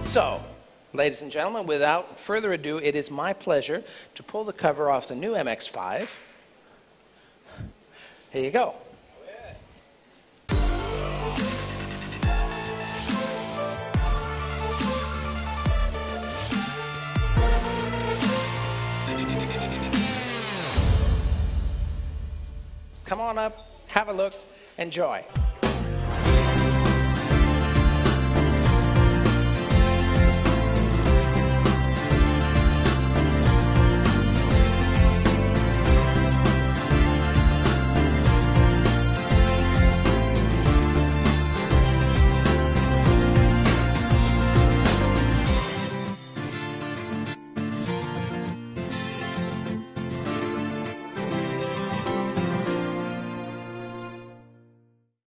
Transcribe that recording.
So, ladies and gentlemen, without further ado, it is my pleasure to pull the cover off the new MX-5. Here you go. Come on up, have a look, enjoy.